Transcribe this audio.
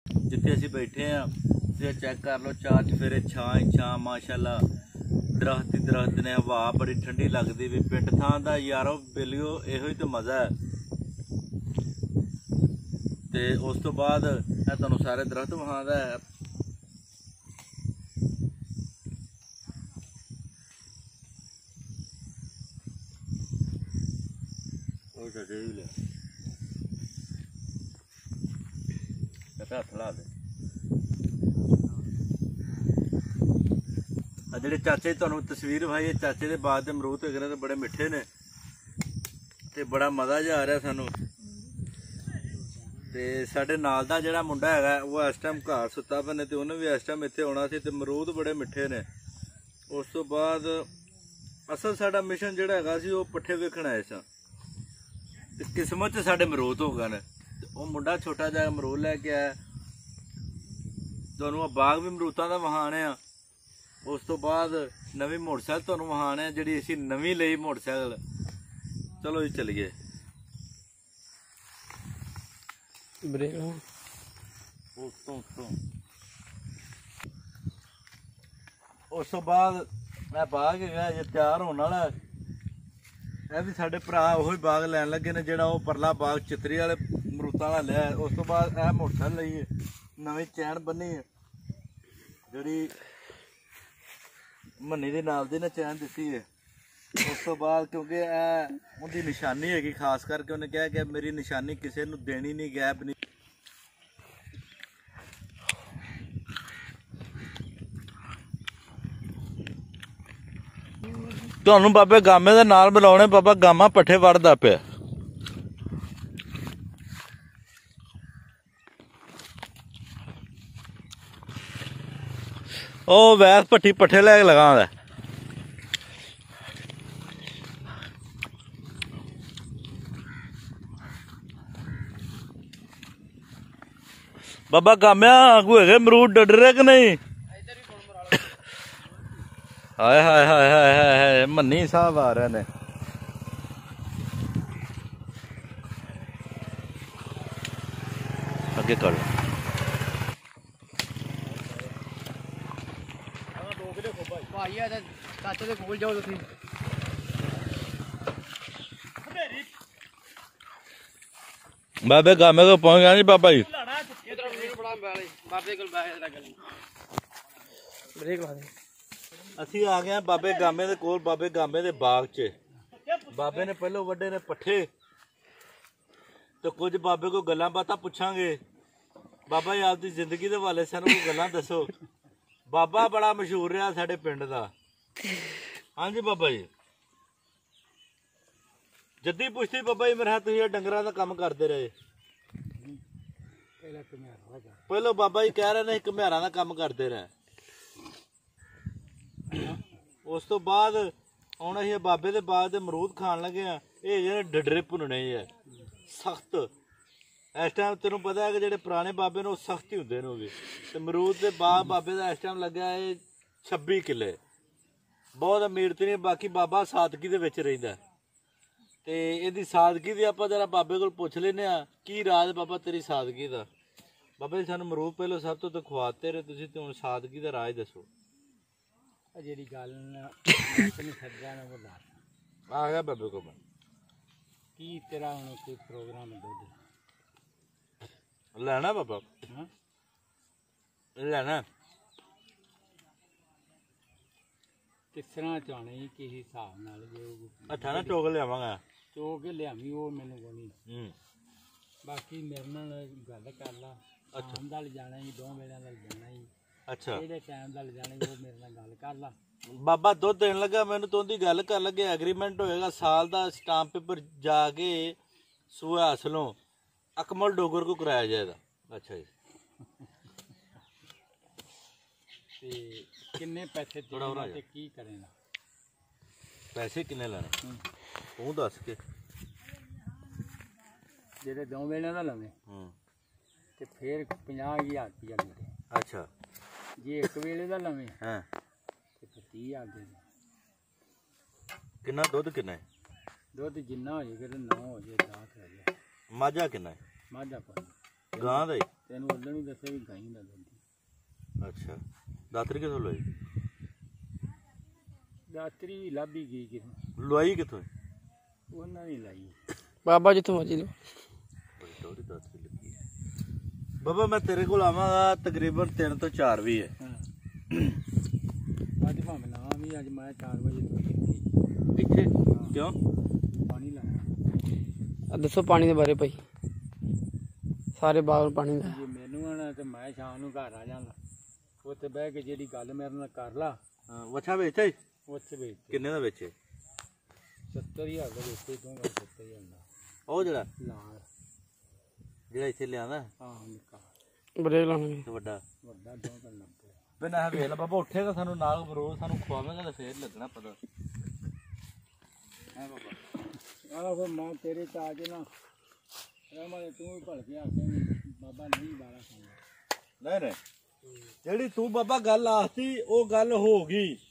जिथे असीं बैठे हाँ तुसीं चैक कर लो, चार चफेरे छां ही छां माशाअल्लाह, दरख्त ही दरख्त ने, हवा बड़ी ठंडी लगती भी। पिंड थां दा यारो बेलियो इहो ही तो मज़ा है। ते उस तो बाद तुहानूं सारे दरख्त विखांदा है। हथ ला दे ਜਿਹੜੇ ਚਾਚੇ ਤੁਹਾਨੂੰ ਤਸਵੀਰ ਵਿਖਾਈ, ਚਾਚੇ ਦੇ ਬਾਗ ਦੇ ਅਮਰੂਦ ਵਗੈਰਾ ਤੇ ਬੜੇ ਮਿੱਠੇ ਨੇ ਤੇ ਬੜਾ ਮਜ਼ਾ ਜਿਹਾ ਆ ਰਿਹਾ ਸਾਨੂੰ। ਤੇ ਸਾਡੇ ਨਾਲ ਦਾ ਜਿਹੜਾ ਮੁੰਡਾ ਹੈਗਾ ਉਹ ਇਸ ਟਾਈਮ ਘਰ ਸੁੱਤਾ ਪਿਆ ਨੇ ਤੇ ਉਹਨੇ ਵੀ ਇਸ ਟਾਈਮ ਇੱਥੇ ਆਉਣਾ ਸੀ ਤੇ ਅਮਰੂਦ ਬੜੇ ਮਿੱਠੇ ਨੇ। ਉਸ ਤੋਂ ਬਾਅਦ ਅਸਲ ਸਾਡਾ ਮਿਸ਼ਨ ਜਿਹੜਾ ਹੈਗਾ ਸੀ ਉਹ ਪੱਠੇ ਵੇਖਣ ਆਏ ਸਾਂ ਤੇ ਕਿਸਮਤ 'ਚ ਸਾਡੇ ਅਮਰੂਦ ਹੋ ਗਏ ਨੇ। ਉਹ ਮੁੰਡਾ ਛੋਟਾ ਜਿਹਾ ਅਮਰੂਦ ਲੈ ਕੇ ਆਇਆ। ਤੁਹਾਨੂੰ ਆ ਬਾਗ ਵੀ ਅਮਰੂਦਾਂ ਦਾ ਵਿਖਾਣੇ ਆ। ਉਸ ਤੋਂ ਬਾਅਦ ਨਵੀਂ ਮੋਟਰਸਾਈਕਲ ਤੁਹਾਨੂੰ ਵਿਖਾਣੇ ਆ ਜਿਹੜੀ ਅਸੀਂ ਨਵੀਂ ਲਈ ਮੋਟਰਸਾਈਕਲ। ਚਲੋ ਜੀ ਚੱਲੀਏ। ਬ੍ਰੇਕ ਉਸ ਤੋਂ ਬਾਅਦ ਇਹ ਬਾਗ ਹੈਗਾ ਜੇ ਤਿਆਰ ਹੋਣ ਵਾਲਾ। ਇਹ ਵੀ ਸਾਡੇ ਭਰਾ ਉਹੀ ਬਾਗ ਲੈਣ ਲੱਗੇ ਨੇ ਜਿਹੜਾ ਉਹ ਪਰਲਾ ਬਾਗ ਚਿਤਰੀ ਵਾਲੇ ਅਮਰੂਦਾਂ ਵਾਲਾ ਲਿਆ। ਉਸ ਤੋਂ ਬਾਅਦ ਇਹ ਮੋਟਰਸਾਈਕਲ ਲਈ ਹੈ, ਨਵੀਂ ਚੈਨ ਬੰਨੀ ਹੈ ਜਿਹੜੀ ਮੰਨੀ ਦੇ ਨਾਲ ਦੀ ਨੇ ਚੈਨ ਦਿੱਤੀ ਹੈ। ਉਸ ਤੋਂ ਬਾਅਦ ਕਿਉਂਕਿ ਇਹ ਉਹਦੀ ਨਿਸ਼ਾਨੀ ਹੈਗੀ, ਖਾਸ ਕਰਕੇ ਉਹਨੇ ਕਿਹਾ ਕਿ ਮੇਰੀ ਨਿਸ਼ਾਨੀ ਕਿਸੇ ਨੂੰ ਦੇਣੀ ਨਹੀਂ, ਗੈਪ ਨਹੀਂ। ਤੁਹਾਨੂੰ ਬਾਬੇ ਗਾਮੇ ਦੇ ਨਾਲ ਮਿਲਾਉਣੇ। ਬਾਬਾ ਗਾਮਾ ਪੱਠੇ ਵੜਦਾ ਪਿਆ। ਉਹ ਵੈਸ ਭੱਠੀ ਪੱਠੇ ਲੈ ਕੇ ਲਗਾਉਂਦਾ। ਬਾਬਾ ਗਾਮਿਆ ਕੋਈ ਹੈਗੇ ਅਮਰੂਦ ਡੱਡ ਰਹੇ ਕਿ ਨਹੀਂ? ਹਾਏ ਹਾਏ ਹਾਏ ਹਾਏ ਹਾਏ ਮੰਨੀ ਸਾਹਿਬ ਆ ਰਹੇ ਨੇ। ਅੱਗੇ ਕਰ ਚਾਚੇ ਦੇ ਕੋਲ ਜਾਓ ਤੁਸੀਂ। ਬਾਬੇ ਗਾਮੇ ਕੋਲ ਪਹੁੰਚ ਗਿਆ ਜੀ ਬਾਬਾ ਜੀ। ਬ੍ਰੇਕ ਲਾ ਦੇ। ਅਸੀਂ ਆ ਗਏ ਬਾਬੇ ਗਾਮੇ ਦੇ ਕੋਲ, ਬਾਬੇ ਗਾਮੇ ਦੇ ਬਾਗ 'ਚ। ਬਾਬੇ ਨੇ ਪਹਿਲੋਂ ਵੱਡੇ ਨੇ ਪੱਠੇ ਤੇ ਕੁਝ ਬਾਬੇ ਕੋਲ ਗੱਲਾਂ ਬਾਤਾਂ ਪੁੱਛਾਂਗੇ। ਬਾਬਾ ਜੀ ਆਪਦੀ ਜ਼ਿੰਦਗੀ ਦੇ ਹਵਾਲੇ ਸਾਨੂੰ ਕੋਈ ਗੱਲਾਂ ਦੱਸੋ। ਬਾਬਾ ਬੜਾ ਮਸ਼ਹੂਰ ਰਿਹਾ ਸਾਡੇ ਪਿੰਡ ਦਾ। ਹਾਂਜੀ ਬਾਬਾ ਜੀ। ਜੱਦੀ ਪੁੱਛਦੀ ਬਾਬਾ ਜੀ ਮੇਰੇ ਹੱਥ ਤੁਸੀਂ ਡੰਗਰਾਂ ਦਾ ਕੰਮ ਕਰਦੇ ਰਹੇ। ਪਹਿਲਾਂ ਬਾਬਾ ਜੀ ਕਹਿ ਰਹੇ ਨੇ ਘੁਮਿਆਰਾਂ ਦਾ ਕੰਮ ਕਰਦੇ ਰਹੇ। ਉਸ ਤੋਂ ਬਾਅਦ ਹੁਣ ਅਸੀਂ ਬਾਬੇ ਦੇ ਬਾਗ ਦੇ ਅਮਰੂਦ ਖਾਣ ਲੱਗੇ ਆ। ਇਹ ਜਿਹੜੇ ਡਡਰੇ ਭੁੰਨਣੇ ਆ ਸਖਤ। ਇਸ ਟਾਈਮ ਤੈਨੂੰ ਪਤਾ ਹੈ ਕਿ ਜਿਹੜੇ ਪੁਰਾਣੇ ਬਾਬੇ ਨੇ ਉਹ ਸਖਤ ਹੀ ਹੁੰਦੇ ਨੇ ਉਹ ਵੀ। ਤੇ ਅਮਰੂਦ ਦੇ ਬਾਗ ਬਾਬੇ ਦਾ ਇਸ ਟਾਈਮ ਲੱਗਿਆ ਇਹ 26 ਕਿੱਲੇ। ਬਹੁਤ ਅਮੀਰ ਤੇ ਨਹੀਂ, ਬਾਕੀ ਬਾਬਾ ਸਾਦਗੀ ਦੇ ਵਿੱਚ ਰਹਿੰਦਾ ਤੇ ਇਹਦੀ ਸਾਦਗੀ ਦੀ ਆਪਾਂ ਜਰਾ ਬਾਬੇ ਕੋਲ ਪੁੱਛ ਲੈਂਦੇ ਆ ਕੀ ਰਾਜ ਬਾਬਾ ਤੇਰੀ ਸਾਦਗੀ ਦਾ। ਬਾਬਾ ਜੀ ਸਾਨੂੰ ਅਮਰੂਦ ਪਹਿਲਾਂ ਸਭ ਤੋਂ ਤਾਂ ਖਵਾਤੇ ਰਹੇ ਤੁਸੀਂ, ਤੇ ਹੁਣ ਸਾਦਗੀ ਦਾ ਰਾਜ ਦੱਸੋ। ਜਿਹੜੀ ਗੱਲ ਆ ਗਿਆ ਬਾਬੇ ਕੋਲ ਕੀ ਤੇਰਾ ਹੁਣ ਕੋਈ ਪ੍ਰੋਗਰਾਮ ਦੁੱਧ ਲੈਣਾ ਬਾਬਾ? ਲੈਣਾ ਕਿਸ ਤਰ੍ਹਾਂ ਚਾਹਣੇ ਕਿਸ ਹਿਸਾਬ ਨਾਲ ਜੋ ਅੱਛਾ ਨਾ ਟੋਕ ਲਿਆਵਾਂਗਾ। ਚੋ ਕੇ ਲਿਆਵੀਂ ਉਹ ਮੈਨੂੰ ਕੋਣੀ। ਬਾਕੀ ਮੇਰੇ ਨਾਲ ਗੱਲ ਕਰ ਲਾ। ਸ਼ਾਮ ਦਾ ਲਿਜਾਣਾ ਹੀ, 2 ਵੇਲਿਆਂ ਦਾ ਲਿਜਾਣਾ ਹੀ। ਅੱਛਾ ਜਿਹੜੇ ਟਾਈਮ ਦਾ ਲਿਜਾਣਾ ਉਹ ਮੇਰੇ ਨਾਲ ਗੱਲ ਕਰ ਲਾ। ਬਾਬਾ ਦੁੱਧ ਦੇਣ ਲੱਗਾ ਮੈਨੂੰ ਤੋਂ ਦੀ ਗੱਲ ਕਰ ਲੱਗੇ। ਐਗਰੀਮੈਂਟ ਹੋਏਗਾ ਸਾਲ ਦਾ, ਸਟਾਂਪ ਪੇਪਰ ਜਾ ਕੇ ਸੂਆ ਹਾਸਲੋਂ ਅਕਮਲ ਡੋਗਰ को कराया जाएगा। अच्छा जी। ਤੇ ਕਿੰਨੇ ਪੈਸੇ ਦੇਣਾ ਤੇ ਕੀ ਕਰੇਗਾ? ਪੈਸੇ ਕਿੰਨੇ ਲੈਣੇ ਤੂੰ ਦੱਸ ਕੇ। ਜਿਹੜੇ 2 ਵੇਲਿਆਂ ਦਾ ਲਵੇਂ ਤੇ ਫਿਰ 50,000 ਰੁਪਇਆ ਮਿਲੇ। ਅੱਛਾ ਜੇ 1 ਵੇਲੇ ਦਾ ਲਵੇਂ ਹਾਂ ਤੇ 30,000 ਦੇ। ਕਿੰਨਾ ਦੁੱਧ ਕਿੰਨਾ ਹੈ? ਦੁੱਧ ਜਿੰਨਾ ਹੋ ਜਾਏ 9 ਹੋ ਜਾਏ 10 ਹੋ ਜਾਏ। ਮਾਝਾ ਕਿੰਨਾ ਹੈ? ਮਾਝਾ ਪਾ ਗਾਂ ਦਾ ਹੀ? ਤੈਨੂੰ ਉਦੋਂ ਹੀ ਦੱਸਿਆ ਵੀ ਗਾਈ ਦਾ ਦੁੱਧ। ਅੱਛਾ, ਦਾਤਰੀ ਕਿੱਥੋਂ ਲਈ? ਦਾਤਰੀ ਵੀ ਲੱਭੀ ਗਈ ਕਿਥੋਂ, ਲਵਾਈ ਕਿੱਥੋਂ? ਉਹਨਾਂ ਨੇ ਲਾਈ। ਬਾਬਾ ਜਿੱਥੋਂ ਮਰਜੀ ਲਓ। ਬੜੀ ਟੋਰੀ ਦਾਤਰੀ ਲੱਗੀ। ਬਾਬਾ ਮੈਂ ਤੇਰੇ ਕੋਲ ਆਵਾਂਗਾ ਤਕਰੀਬਨ 3 ਤੋਂ 4 ਵੀ ਹੈ। ਹਾਂ ਅੱਜ ਭਾਵੇਂ ਨਾ ਵੀ, ਅੱਜ ਮੈਂ 4 ਵਜੇ ਤੋਂ ਕੀਤੀ ਇੱਥੇ ਕਿਉਂ? ਪਾਣੀ ਲਾਇਆ। ਦੱਸੋ ਪਾਣੀ ਦੇ ਬਾਰੇ ਭਾਈ, ਸਾਰੇ ਬਾਗ ਨੂੰ ਪਾਣੀ ਦਾ। ਜੇ ਮੈਨੂੰ ਆਣਾ ਤੇ ਮੈਂ ਸ਼ਾਮ ਨੂੰ ਘਰ ਆ ਜਾਂਦਾ, ਉੱਥੇ ਬਹਿ ਕੇ ਜਿਹੜੀ ਗੱਲ ਮੇਰੇ ਨਾਲ ਕਰ ਲਾ। ਵੱਛਾ ਵੇਚਿਆ ਈ? ਉੱਥੇ ਵੇਚ ਕਿੰਨੇ ਦਾ ਵੇਚੇ? 70,000 ਦਾ ਵੇਚੇ ਤੂੰ 70,000 ਦਾ। ਉਹ ਜਿਹੜਾ ਲਾਲ ਇੱਥੇ ਲਿਆਂਦਾ? ਹਾਂ ਨਿੱਕਾ ਬਰੇਕ ਲਾਉਣਗੇ ਤੇ ਵੱਡਾ? ਵੱਡਾ 2 ਕਰਨਾ ਪਿਆ। ਬਿਨਾ ਵੇਖ ਲਾ ਬਾਬਾ, ਉੱਠੇਗਾ ਸਾਨੂੰ ਨਾਲ ਰੋਜ਼ ਸਾਨੂੰ ਖਵਾਵੇਗਾ ਤਾਂ ਫੇਰ ਲੱਗਣਾ ਪਤਾ ਹੈ ਬਾਬਾ। ਆਹ ਫਿਰ ਮੈਂ ਤੇਰੇ ਚ ਆ ਕੇ ਨਾ ਰਹਿਮਾ ਤੂੰ ਵੀ ਭੜ ਕੇ ਆਖੇ ਬਾਬਾ ਨਹੀਂ ਬਾਲਾ ਖਾਂਦਾ। ਨਹੀਂ ਜਿਹੜੀ ਤੂੰ ਬਾਬਾ ਗੱਲ ਆਖਤੀ ਉਹ ਗੱਲ ਹੋ ਗਈ।